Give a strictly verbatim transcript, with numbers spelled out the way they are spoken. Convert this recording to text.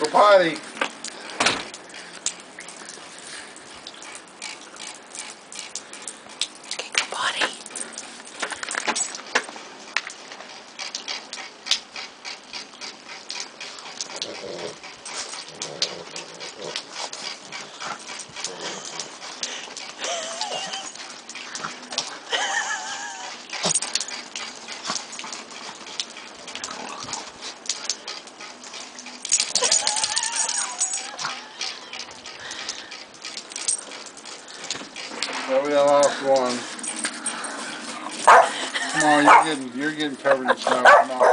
potty. Okay, go potty. That'll be the last one. Come on, you're getting, you're getting covered in snow. Come on.